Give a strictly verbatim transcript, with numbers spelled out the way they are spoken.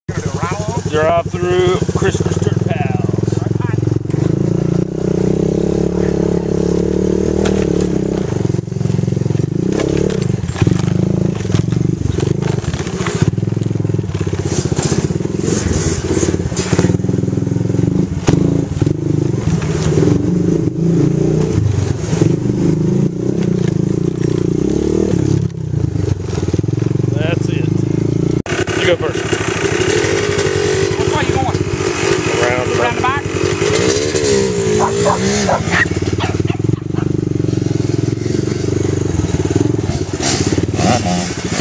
Drive through Christmas Dirt Pals. That's it. You go first. Which way you going? Around the Around the back? Uh-huh.